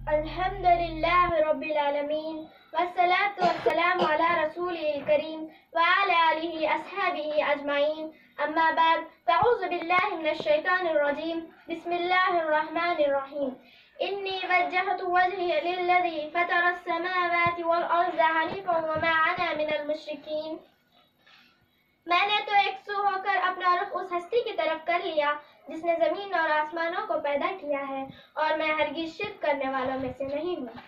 الحمد لله رب العالمين والصلاة والسلام على رسوله الكريم وعلى آله أصحابه أجمعين أما بعد فأعوذ بالله من الشيطان الرجيم بسم الله الرحمن الرحيم إني وجهت وجهي للذي فطر السماوات والأرض حنيفا وما أنا من المشركين. میں نے تو ایک سو ہو کر اپنا رخ اس ہستی کی طرف کر لیا جس نے زمین اور آسمانوں کو پیدا کیا ہے اور میں ہرگز شرک کرنے والوں میں سے نہیں ہوں.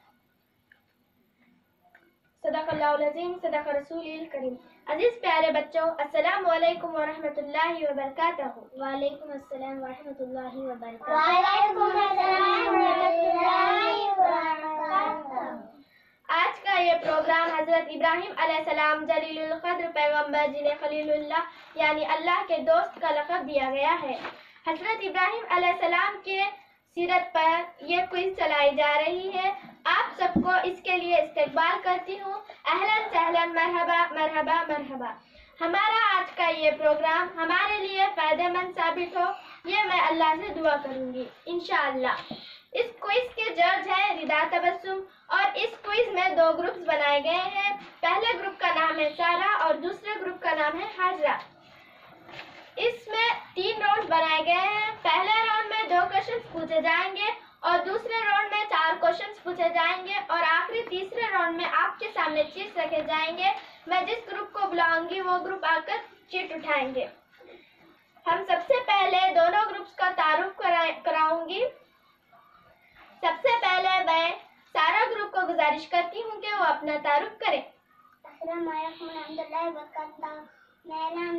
صدق اللہ العظیم، صدق رسول الکریم. عزیز پیارے بچوں، السلام علیکم ورحمۃ اللہ وبرکاتہ. وعلیکم السلام ورحمۃ اللہ وبرکاتہ. وعلیکم السلام ورحمۃ اللہ وبرکاتہ. آج کا یہ پروگرام حضرت ابراہیم علیہ السلام جلیل القدر پیغمبر جنہیں خلیل اللہ یعنی اللہ کے دوست کا لقب دیا گیا ہے. حضرت ابراہیم علیہ السلام کے سیرت پر یہ کوئز چلائی جا رہی ہے. آپ سب کو اس کے لیے استقبال کرتی ہوں. اہلاً سہلاً، مرحبا مرحبا مرحبا. ہمارا آج کا یہ پروگرام ہمارے لیے فائدہ مند ثابت ہو، یہ میں اللہ سے دعا کروں گی انشاءاللہ. اس کوئز کے جج ہیں ردا تبسم اور اس کوئز میں 2 گروپس بنائے گئے ہیں. پہلے گروپ کا نام ہے سارا اور دوسرے گروپ کا نام ہے حاجرہ. اس میں 3 راؤنڈ بنائے گئے ہیں. پہلے راؤنڈ میں 2 کوشچنز پوچھے جائیں گے اور دوسرے راؤنڈ میں 4 کوشچنز پوچھے جائیں گے اور آخری تیسرے راؤنڈ میں آپ کے سامنے چیٹ رکھے جائیں گے. میں جس گروپ کو بلاؤں گی وہ گروپ آ کر چیٹ اٹھائیں گے. ہم سب سے پہلے دونوں گروپس کا تعارف کراؤں گی. سب سے پہلے میں سارا گروپ کو گزارش کرتی ہوں کہ وہ اپنا تعارف کریں. السلام علیکم ورحمۃ اللہ وبرکاتہ. میرا نام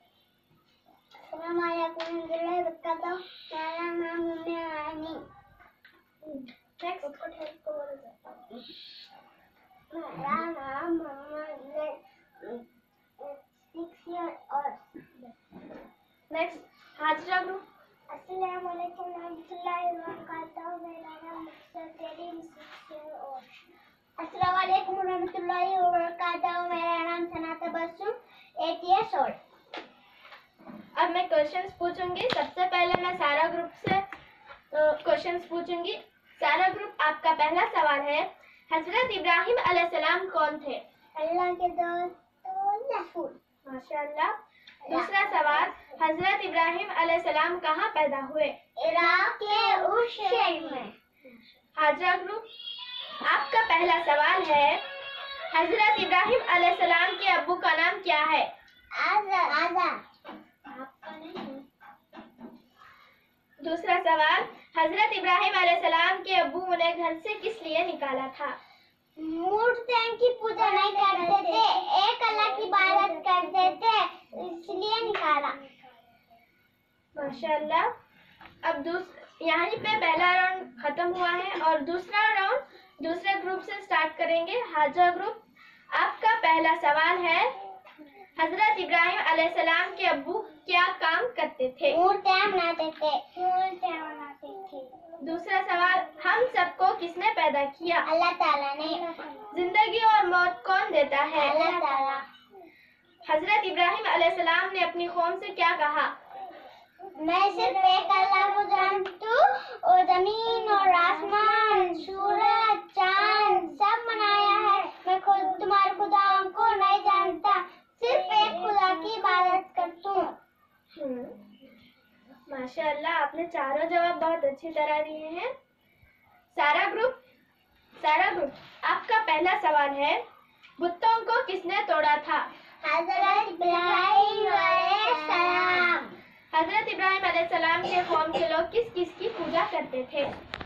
میرا نام محمد زید 6 ایئر اور نیکسٹ حاجرہ گروپ. السلام علیکم ورحمۃ اللہ وبرکاتہ. میرا نام مقصد کریم 6 ایئر اور السلام علیکم ورحمۃ اللہ وبرکاتہ. میرا نام ثنا تبسم 8 ایئرس اولڈ. اب میں کوشچنز پوچھوں گی. سب سے پہلے میں سارا گروپ سے کوشچنز پوچھوں گی. سارا گروپ، آپ کا پہلا سوال ہے حضرت ابراہیم علیہ السلام کون تھے؟ اللہ کے دوست رسول. ماشاء اللہ. دوسرا سوال، حضرت ابراہیم علیہ السلام کہاں پیدا ہوئے؟ عراق کے اس شہر میں. حاجرہ گروپ، آپ کا پہلا سوال ہے حضرت ابراہیم علیہ السلام کے ابو کا نام کیا ہے؟ آزاد. دوسرا سوال، حضرت ابراہیم علیہ السلام کے ابو انہیں گھر سے کس لیے نکالا تھا؟ مورتیں کی پوجا نہیں کرتے تھے، ایک اللہ کی عبادت کرتے تھے، اس لیے نکالا. ماشاء اللہ. اب یہیں پہ پہلا راؤنڈ ختم ہوا ہے اور دوسرا راؤنڈ دوسرے گروپ سے سٹارٹ کریں گے. حاجرہ گروپ، آپ کا پہلا سوال ہے حضرت ابراہیم علیہ السلام کے ابو کیا کام کرتے تھے؟ مورتیں بناتے تھے. دوسرا سوال، ہم سب کو کس نے پیدا کیا؟ اللہ تعالیٰ نے. زندگی اور موت کون دیتا ہے؟ اللہ تعالیٰ. حضرت ابراہیم علیہ السلام نے اپنی قوم سے کیا کہا؟ میں صرف ایک اللہ کو جانتا ہوں اور زمین اور آسمان، سورج، چاند سب بنایا ہے. میں خود تمہارے خداؤں کو نہیں جانتا، صرف ایک خدا کی عبادت کرتا ہوں. ماشاء اللہ، آپ نے چاروں جواب بہت اچھی طرح دیے ہیں. سارا گروپ، آپ کا پہلا سوال ہے بتوں کو کس نے توڑا تھا؟ حضرت ابراہیم علیہ السلام. حضرت ابراہیم علیہ السلام کے قوم کے لوگ کس کس کی پوجا کرتے تھے؟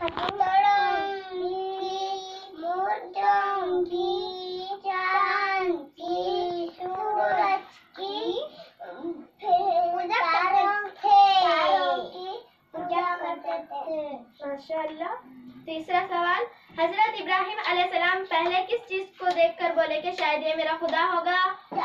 مورتوں کی، چاند کی، سورج کی، تاروں کی پوجا کرتے تھے. ماشاء اللہ. تیسرا سوال، حضرت ابراہیم علیہ السلام پہلے کس چیز کو دیکھ کر بولے کہ شاید یہ میرا خدا ہوگا؟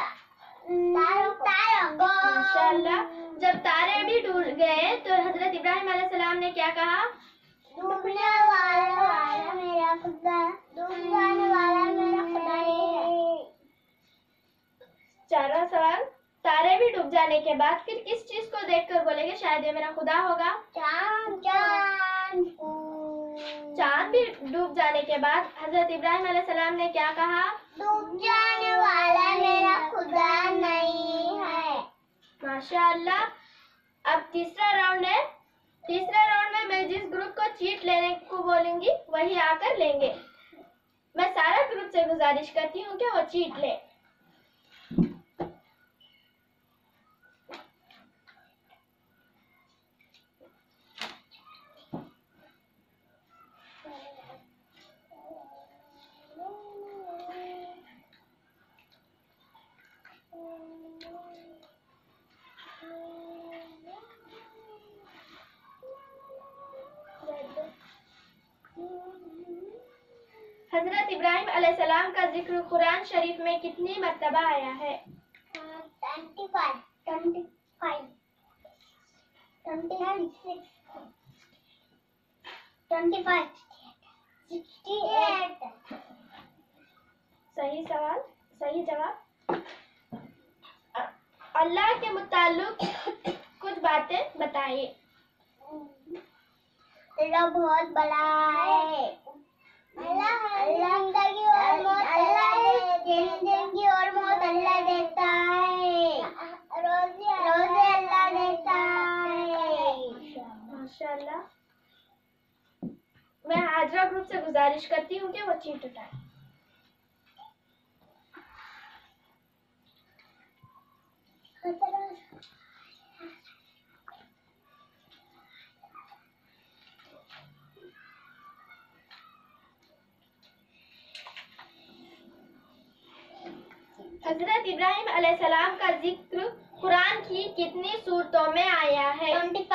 تاروں. ماشاء اللہ. جب تارے بھی ڈوب گئے تو حضرت ابراہیم علیہ السلام نے کیا کہا؟ ڈوبنے والا میرا خدا، ڈوبنے والا میرا خدا نہیں ہے. چارواں سوال، تارے بھی ڈوب جانے کے بعد پھر کس چیز کو دیکھ کر بولے کہ شاید یہ میرا خدا ہوگا؟ چاند. چاند بھی ڈوب جانے کے بعد حضرت ابراہیم علیہ السلام نے کیا کہا؟ ڈوب جانے والا میرا خدا نہیں ہے. ماشاء اللہ. اب تیسرا راؤنڈ ہے. تیسرے راؤنڈ میں جس گروپ کو چیٹ لینے کو بولوں گی وہی آ کر لیں گے. میں سارا گروپ سے گزارش کرتی ہوں کہ وہ چیٹ لے. حضرت ابراہیم علیہ السلام کا ذکر قرآن شریف میں کتنی مرتبہ آیا ہے؟ 25 26 25 68. صحیح سوال، صحیح جواب. اللہ کے متعلق کچھ باتیں بتائیے. اللہ بہت بڑا ہے. اللہ زندگی اور موت اللہ دیتا ہے. روزے اللہ دیتا ہے. ماشاء اللہ. میں حاضرہ گروپ سے گزارش کرتی ہوں کہ وہ چیٹ اٹھائے. حضرت ابراہیم علیہ السلام کا ذکر قرآن کی کتنی سورتوں میں آیا ہے؟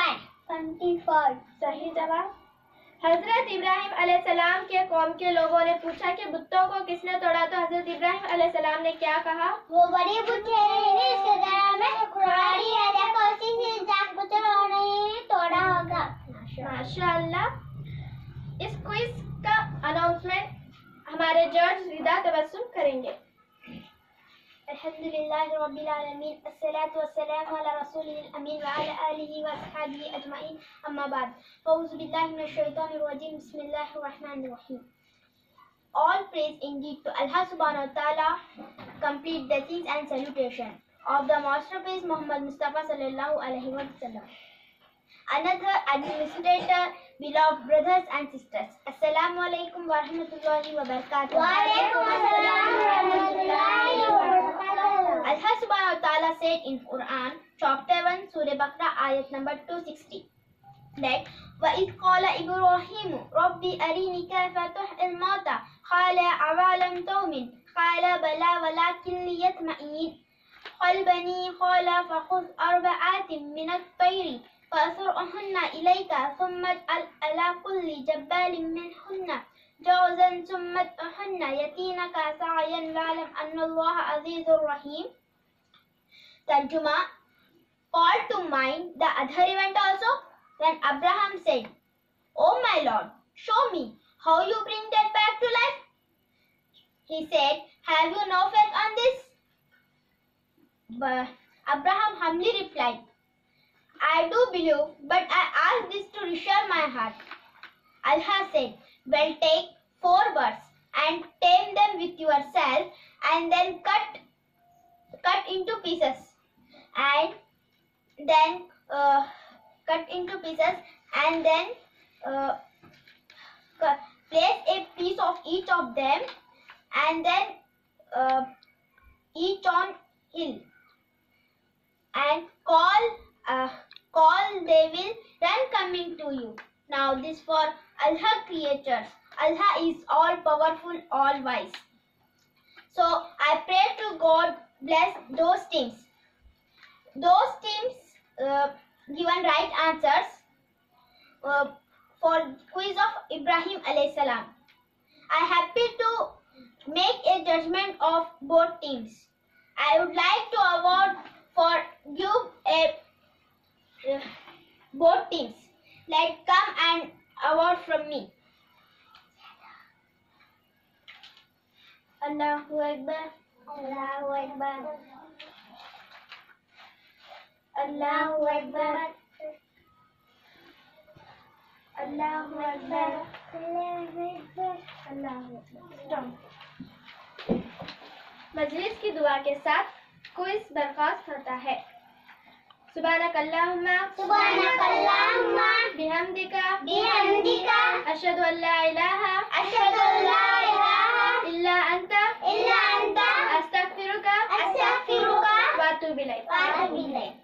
25 صحیح جواب. حضرت ابراہیم علیہ السلام کے قوم کے لوگوں نے پوچھا کہ بتوں کو کس نے توڑا تو حضرت ابراہیم علیہ السلام نے کیا کہا؟ وہ بڑی بت ہے اس کے گھر میں کھلاڑی ہے. دیکھو اسی سے جاگ بت توڑا ہوگا. ماشاء اللہ. اس کوئز کا اناؤنسمنٹ ہمارے جج رضا تبسم کریں گے. الحمدللہ رب العالمین الصلاة والسلام علی رسولہ الامین وعلی آلہ واصحابہ اجمعین اما بعد اعوذ باللہ من الشیطان الرجیم بسم اللہ الرحمن الرحیم. All praise indeed to Allah subhanahu wa ta'ala, complete blessings and salutation of the masterpiece Muhammad Mustafa sallallahu alaihi wasallam. Another administrator, beloved brothers and sisters, Assalamu alaikum wa rahmatullahi wa barakatuh. Wa alaikum assalam wa rahmatullahi wa barakatuh. Allah subhanahu wa ta'ala said in Quran, chapter 1, Surah Baqarah, ayat number 260, that وَإِذْ قَالَ إِبْرَاهِيمُ رَبِّ أَرِنِي كَيْفَ تُحْيِي الْمَوْتَى قَالَ أَوَلَمْ تُؤْمِنْ قَالَ بَلَى وَلَكِنْ لِيَطْمَئِنَّ قَلْبِي قَالَ فَخُذْ أَرْبَعَةٍ مِنَ الطَّيْرِ فَصُرْهُنَّ إِلَيْكَ ثُمَّ اجْعَلْ عَلَى كُلِّ جَبَّلٍ مِنْهُنَّ جَوْزًا ثُمَّ ادْعُهُنَّ يَأْتِينَكَ سَعْيًا وَاعْلَمْ أَنَّ اللَّهَ عَزِيزٌ رَحِيمٌ. Tarjuma. Call to mind the other event also, when Abraham said, "O my Lord, show me how you bring dead back to life." He said, "Have you no faith on this?" But Abraham humbly replied, "I do believe, but I ask this to reassure my heart." Allah said, "Well, take 4 birds and tame them with yourself, and then cut into pieces, and then place a piece of each of them, and then each on hill, and call they will run coming to you. Now this for Allah creatures. Allah is all powerful, all wise." So I pray to God bless those teams given right answers for quiz of Ibrahim alayhi salam. I happy to make a judgment of both teams. I would like to award for both teams. Like, come and award from me. Allahu Akbar. Allahu Akbar. Allahu Akbar. اللہ اکبر، اللہ اکبر. مجلس کی دعا کے ساتھ quiz برخاست ہوتا ہے. سبحانک اللہم سبحانک اللہم بحمدک بحمدک اشہد ان لا الہ اشہد ان لا الہ الا انت الا انت استغفرک استغفرک واتوب الیک. واتوب الیک.